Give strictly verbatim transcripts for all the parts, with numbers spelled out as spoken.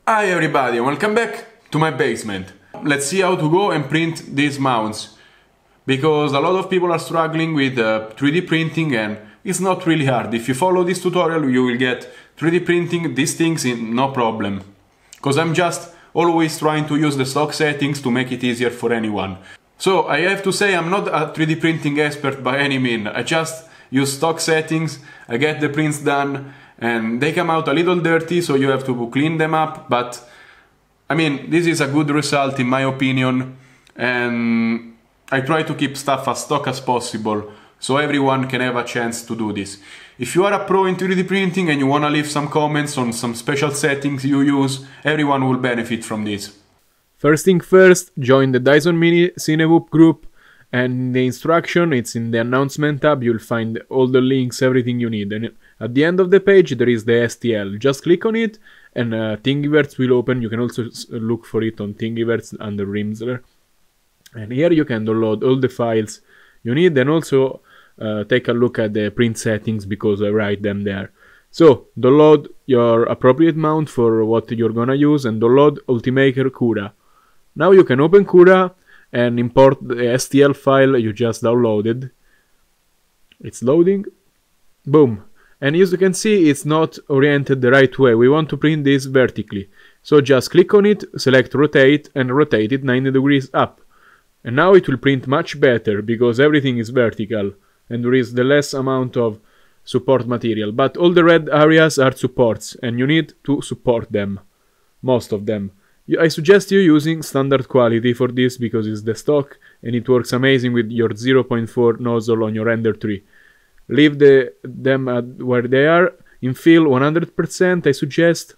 Hi everybody, welcome back to my basement. Let's see how to go and print these mounts, because a lot of people are struggling with uh, three D printing and it's not really hard. If you follow this tutorial you will get three D printing these things in no problem, because I'm just always trying to use the stock settings to make it easier for anyone. So I have to say I'm not a three D printing expert by any means. I just use stock settings, I get the prints done, and they come out a little dirty, so you have to clean them up, but I mean, this is a good result in my opinion, and I try to keep stuff as stock as possible, so everyone can have a chance to do this. If you are a pro in three D printing and you want to leave some comments on some special settings you use, everyone will benefit from this. First thing first, join the Dyson Mini Cinewhoop group, and in the instruction, it's in the announcement tab, you'll find all the links, everything you need. And at the end of the page there is the S T L. Just click on it and uh, Thingiverse will open. You can also look for it on Thingiverse under Rimsler. And here you can download all the files you need, and also uh, take a look at the print settings because I write them there. So download your appropriate mount for what you're gonna use and download Ultimaker Cura. Now you can open Cura and import the S T L file you just downloaded. It's loading. Boom. And as you can see, it's not oriented the right way. We want to print this vertically. So just click on it, select rotate, and rotate it ninety degrees up. And now it will print much better because everything is vertical and there is the less amount of support material. But all the red areas are supports and you need to support them. Most of them. I suggest you using standard quality for this because it's the stock and it works amazing with your zero point four nozzle on your Ender three. Leave the, them at where they are. In fill one hundred percent I suggest.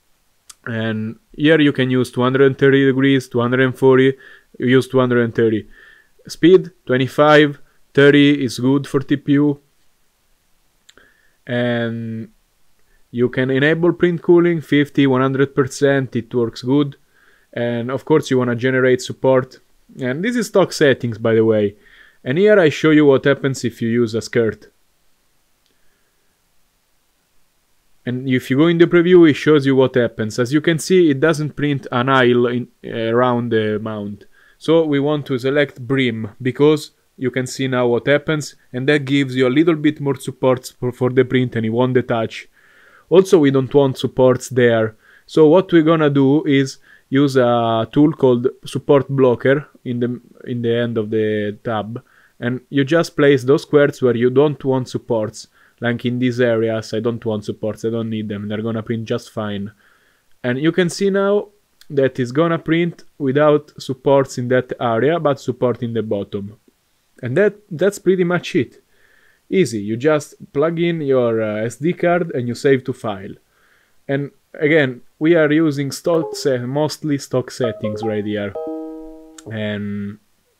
And here you can use two hundred thirty degrees, two hundred forty, you use two hundred thirty. Speed twenty-five, thirty is good for T P U. And you can enable print cooling, fifty, one hundred percent, it works good. And of course you want to generate support. And this is stock settings, by the way. And here I show you what happens if you use a skirt. And if you go in the preview, it shows you what happens. As you can see, it doesn't print an aisle in, uh, around the mount. So we want to select brim, because you can see now what happens. And that gives you a little bit more supports for, for the print and it won't detach. Also, we don't want supports there. So what we're gonna do is use a tool called Support Blocker in the, in the end of the tab. And you just place those squares where you don't want supports. Like in these areas, I don't want supports, I don't need them, they're gonna print just fine. And you can see now that it's gonna print without supports in that area, but support in the bottom. And that that's pretty much it. Easy, you just plug in your uh, S D card and you save to file. And again, we are using stock set, mostly stock settings right here. And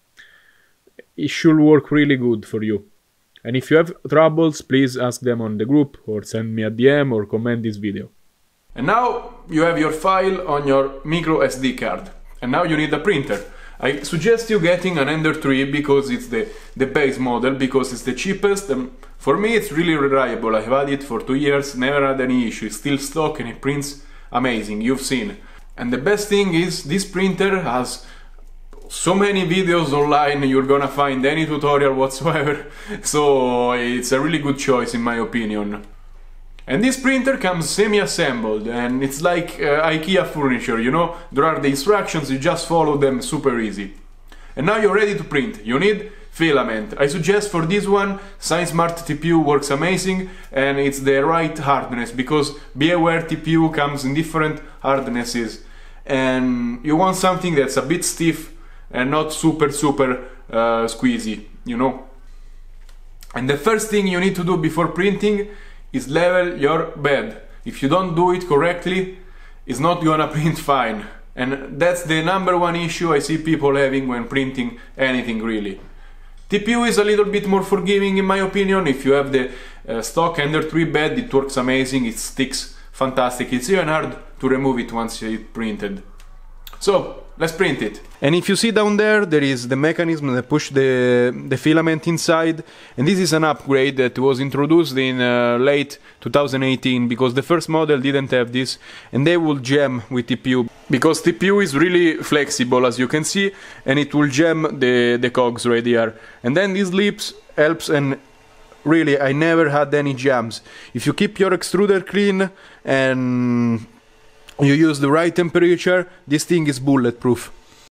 it should work really good for you. And if you have troubles, please ask them on the group or send me a D M or comment this video. And now you have your file on your micro S D card. And now you need a printer. I suggest you getting an Ender three because it's the, the base model, because it's the cheapest. And for me it's really reliable. I've had it for two years, never had any issue. It's still stock and it prints amazing, you've seen. And the best thing is this printer has so many videos online, you're gonna find any tutorial whatsoever, so it's a really good choice in my opinion. And this printer comes semi-assembled and it's like uh, IKEA furniture, you know, there are the instructions, you just follow them, super easy. And now you're ready to print. You need filament. I suggest for this one SignSmart T P U works amazing and it's the right hardness, because be aware T P U comes in different hardnesses and you want something that's a bit stiff and not super super uh, squeezy, you know. And the first thing you need to do before printing is level your bed. If you don't do it correctly, it's not gonna print fine. And that's the number one issue I see people having when printing anything really. T P U is a little bit more forgiving in my opinion. If you have the uh, stock Ender three bed, it works amazing, it sticks fantastic. It's even hard to remove it once it's printed. So let's print it. And if you see down there, there is the mechanism that push the, the filament inside, and this is an upgrade that was introduced in uh, late two thousand eighteen, because the first model didn't have this, and they will jam with T P U, because T P U is really flexible, as you can see, and it will jam the, the cogs right here. And then this lips helps, and really I never had any jams. If you keep your extruder clean and you use the right temperature, this thing is bulletproof.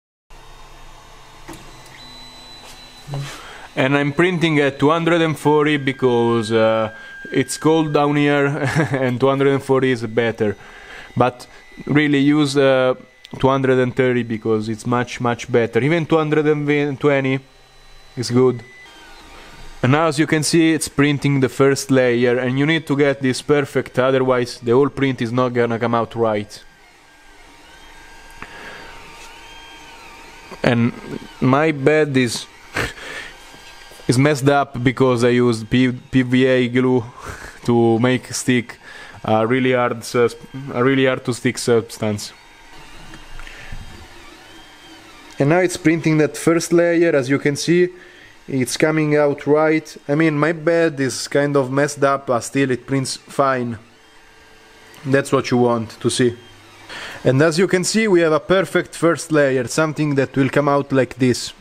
And I'm printing at two hundred forty because uh, it's cold down here and two hundred forty is better. But really use uh, two hundred thirty because it's much much better. Even two hundred twenty is good. And now, as you can see, it's printing the first layer, and you need to get this perfect, otherwise the whole print is not gonna come out right. And my bed is is messed up because I used P V A glue to make stick a really hard, a really hard to stick substance. And now it's printing that first layer. As you can see, it's coming out right. I mean, my bed is kind of messed up, but still it prints fine. That's what you want to see. And as you can see, we have a perfect first layer, something that will come out like this.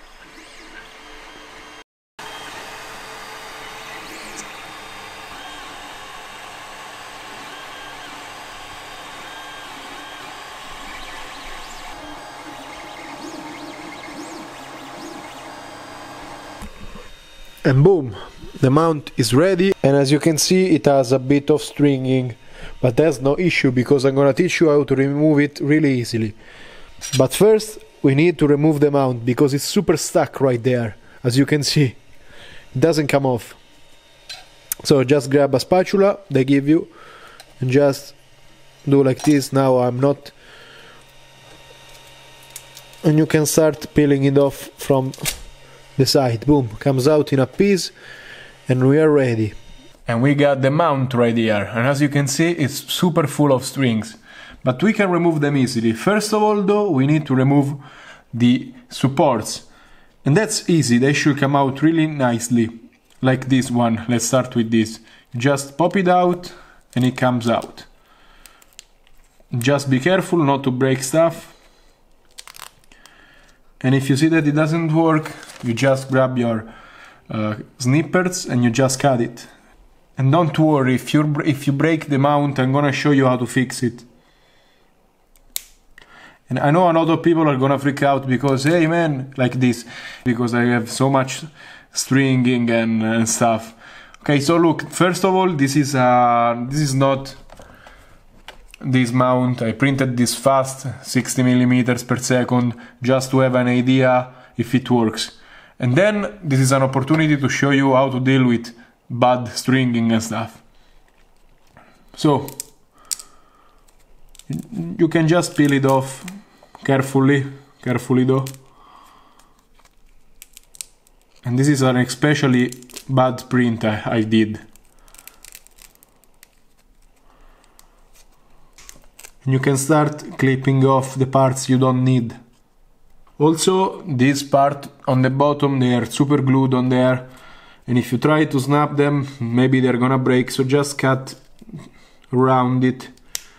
And boom, the mount is ready, and as you can see, it has a bit of stringing, but that's no issue because I'm gonna teach you how to remove it really easily. But first we need to remove the mount because it's super stuck right there. As you can see, it doesn't come off. So just grab a spatula they give you and just do like this. Now I'm not, and you can start peeling it off from the side. Boom, comes out in a piece, and we are ready. And we got the mount right here, and as you can see, it's super full of strings, but we can remove them easily. First of all though, we need to remove the supports, and that's easy. They should come out really nicely, like this one. Let's start with this. Just pop it out and it comes out. Just be careful not to break stuff. And if you see that it doesn't work, you just grab your uh, snippers and you just cut it. And don't worry, if you if you break the mount, I'm gonna show you how to fix it. And I know a lot of people are gonna freak out because, hey man, like this, because I have so much stringing and, and stuff. Okay, so look, first of all, this is uh, this is not this mount. I printed this fast, sixty millimeters per second, just to have an idea if it works. And then this is an opportunity to show you how to deal with bad stringing and stuff. So you can just peel it off carefully, carefully though. And this is an especially bad print I, I did. And you can start clipping off the parts you don't need. Also, this part on the bottom, they are super glued on there, and if you try to snap them, maybe they're gonna break, so just cut around it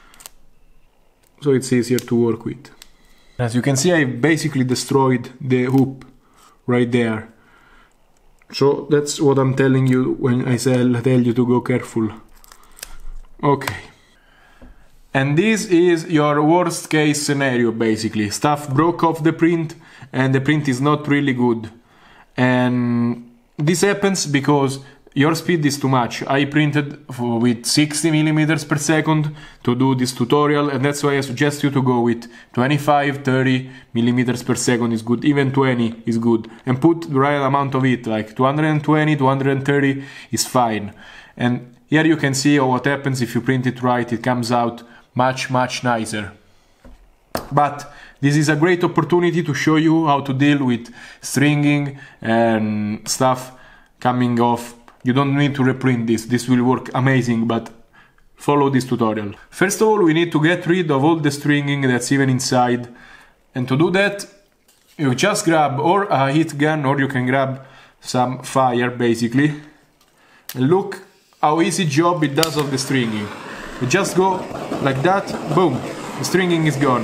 so it's easier to work with. As you can see, I basically destroyed the hoop right there. So that's what I'm telling you when I tell you to go careful. Okay. And this is your worst case scenario, basically. Stuff broke off the print and the print is not really good. And this happens because your speed is too much. I printed for, with sixty millimeters per second to do this tutorial, and that's why I suggest you to go with twenty-five, thirty millimeters per second is good, even twenty is good. And put the right amount of it, like two hundred twenty, two hundred thirty is fine. And here you can see what happens if you print it right. It comes out much much nicer. But this is a great opportunity to show you how to deal with stringing and stuff coming off. You don't need to reprint this, this will work amazing, but follow this tutorial. First of all, we need to get rid of all the stringing that's even inside And to do that, you just grab or a heat gun, or you can grab some fire basically. And look how easy job it does of the stringing. You just go like that, boom, the stringing is gone.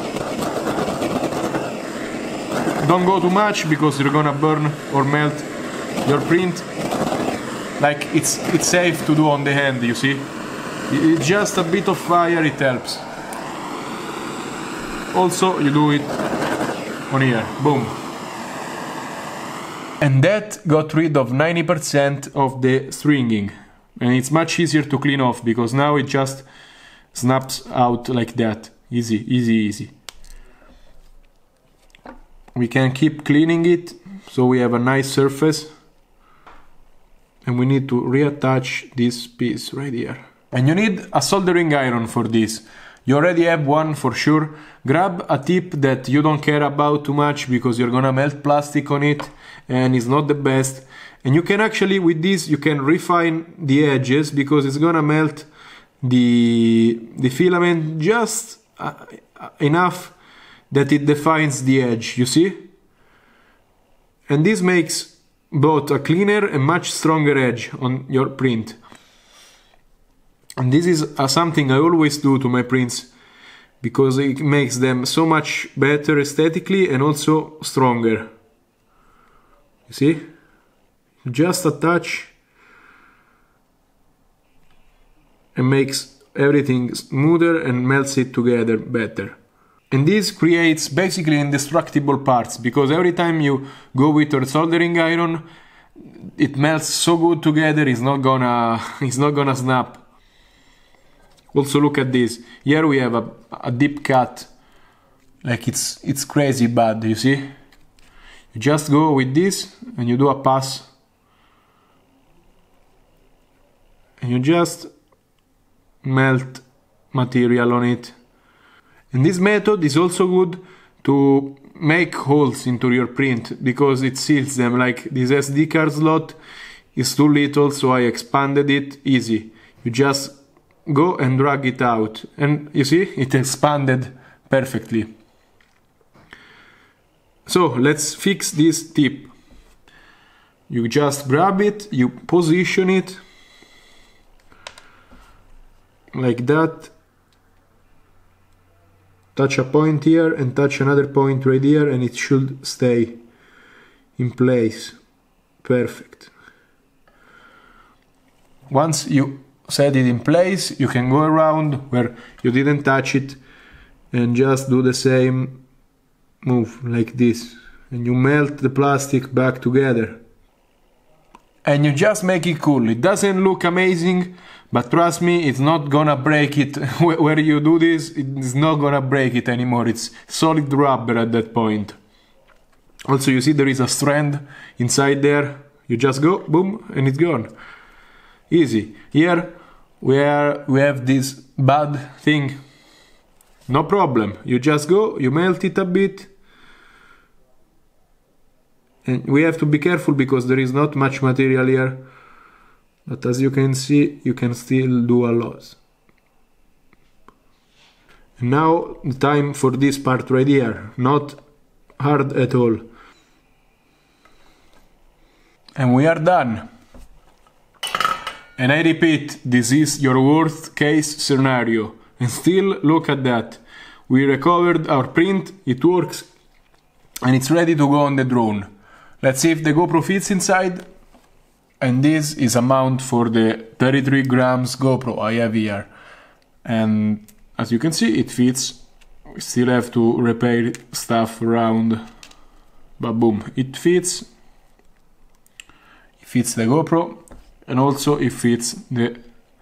Don't go too much because you're gonna burn or melt your print. Like it's it's safe to do on the hand, you see. It's just a bit of fire, it helps. Also, you do it on here, boom. And that got rid of ninety percent of the stringing. And it's much easier to clean off because now it just snaps out like that. Easy, easy, easy. We can keep cleaning it so we have a nice surface. And we need to reattach this piece right here. And you need a soldering iron for this. You already have one for sure. Grab a tip that you don't care about too much because you're gonna melt plastic on it and it's not the best. And you can actually, with this, you can refine the edges because it's gonna melt the, the filament just uh, enough that it defines the edge, you see? And this makes both a cleaner and much stronger edge on your print. And this is uh, something I always do to my prints because it makes them so much better aesthetically and also stronger. You see? Just a touch and makes everything smoother and melts it together better. And this creates basically indestructible parts because every time you go with your soldering iron, it melts so good together, it's not gonna, it's not gonna snap. Also look at this. Here we have a, a deep cut, like it's it's crazy bad. You see? You just go with this and you do a pass, and you just melt material on it. And this method is also good to make holes into your print because it seals them. Like this S D card slot is too little, so I expanded it. Easy. You just go and drag it out, and you see it expanded perfectly. So let's fix this tip. You just grab it, you position it like that, touch a point here and touch another point right here, and it should stay in place. Perfect. Once you set it in place, you can go around where you didn't touch it and just do the same move like this, and you melt the plastic back together. And you just make it cool. It doesn't look amazing, but trust me, it's not gonna break it. Where you do this, it's not gonna break it anymore. It's solid rubber at that point. Also, you see there is a strand inside there. You just go, boom, and it's gone. Easy. Here where we have this bad thing, no problem. You just go, you melt it a bit. And we have to be careful because there is not much material here. But as you can see, you can still do a lot. And now the time for this part right here. Not hard at all. And we are done. And I repeat, this is your worst case scenario. And still, look at that. We recovered our print, it works, and it's ready to go on the drone. Let's see if the GoPro fits inside. And this is a mount for the thirty-three grams GoPro I have here. And as you can see, it fits. We still have to repair stuff around. But boom, it fits. It fits the GoPro. And also it fits the,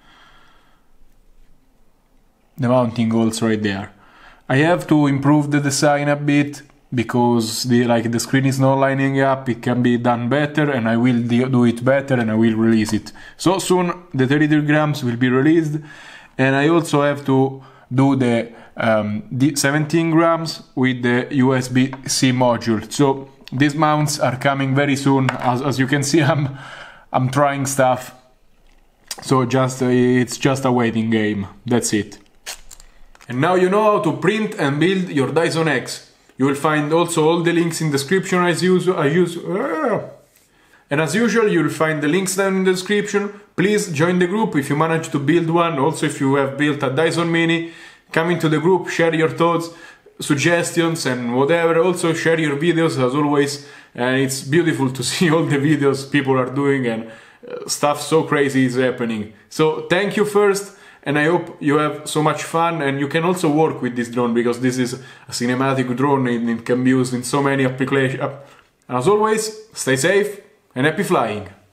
the mounting holes right there. I have to improve the design a bit because the like the screen is not lining up. It can be done better, and I will do it better, and I will release it. So soon the thirty-three grams will be released, and I also have to do the, um, the seventeen grams with the U S B C module. So these mounts are coming very soon. As, as you can see, I'm I'm trying stuff, so just uh, it's just a waiting game. That's it. And now you know how to print and build your Dyson X. You will find also all the links in the description as usual. I use, ah. And as usual, you'll find the links down in the description. Please join the group if you manage to build one. Also, if you have built a Dyson Mini, come into the group, share your thoughts, suggestions and whatever. Also share your videos as always, and it's beautiful to see all the videos people are doing and uh, stuff so crazy is happening. So thank you first, and I hope you have so much fun, and you can also work with this drone because this is a cinematic drone and it can be used in so many applications. As always, stay safe and happy flying!